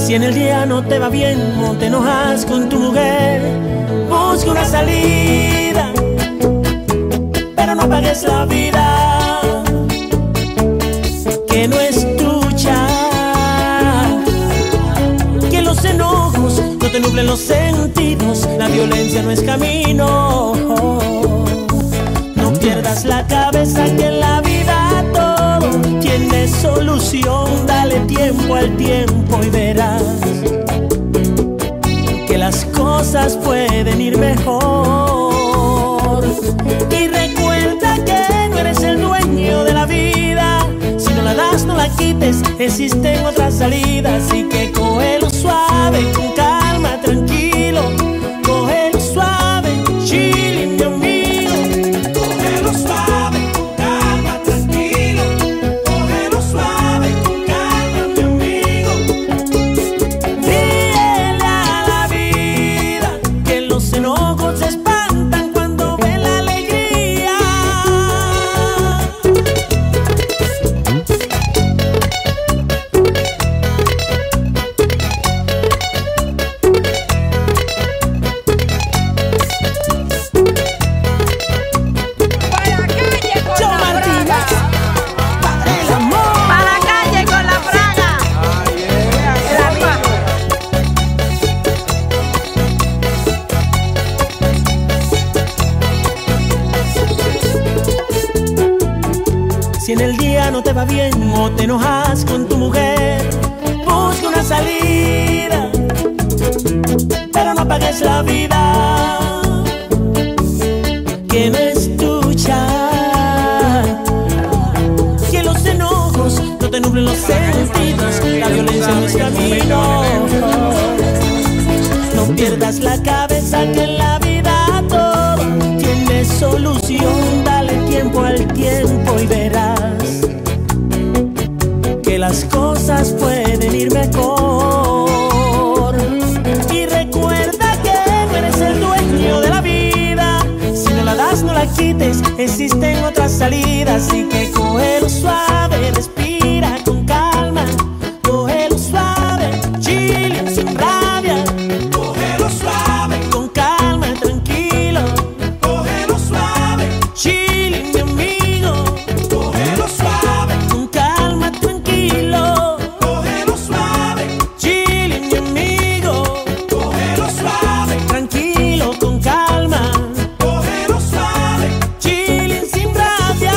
Si en el día no te va bien o te enojas con tu mujer, busca una salida, pero no apagues la vida, que no es tuya. Que los enojos no te nublen los sentidos, la violencia no es camino. No pierdas la cabeza, que en la vida todo tiene solución. Dale tiempo al tiempo y verás que las cosas pueden ir mejor. Y recuerda que no eres el dueño de la vida, si no la das no la quites, existen otras salidas. Así que cógelo suave, con calma, tranquilo, cógelo suave, chilling, mi amigo. Cógelo suave, con calma, tranquilo, cógelo suave, con calma, mi amigo. Ríele a la vida, que los enojos se espantan cuando ven la alegría. Si en el día no te va bien o te enojas con tu mujer, busca una salida, pero no apagues la vida, que no es tuya. Que los enojos no te nublen los sentidos, la violencia no es camino. No pierdas la cabeza, que en la vida todo tiene solución. Dale tiempo al tiempo y verás que las cosas pueden ir mejor. Y recuerda que no eres el dueño de la vida, si no la das no la quites, existen otras salidas. Así que cógelo suave, respira con calma, cógelo suave, chilling sin rabia, cógelo suave, con calma, tranquilo, cógelo suave, chilling, mi amigo, cógelo suave, con calma, tranquilo, cógelo suave, chilling, mi amigo, cógelo suave, tranquilo, con calma, cógelo suave, chilling sin rabia.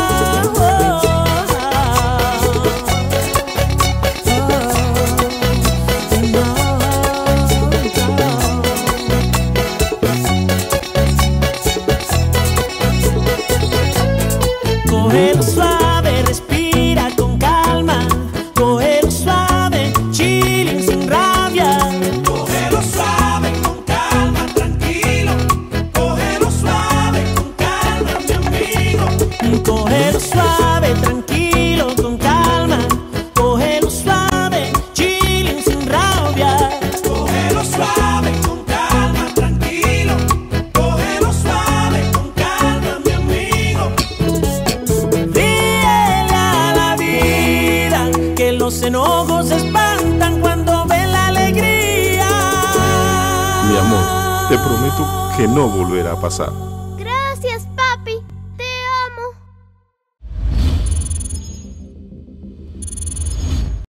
Cógelo suave, respira con calma, cógelo suave, chilling sin rabia, cógelo suave, con calma, tranquilo, cógelo suave, con calma, mi amigo. Cógelo suave, tranquilo, con calma, cógelo suave, chilling sin rabia, cógelo suave, con calma, tranquilo, cógelo suave, con calma, mi amigo. Ríele a la vida, que los enojos se espantan cuando ven la alegría. Mi amor, te prometo que no volverá a pasar.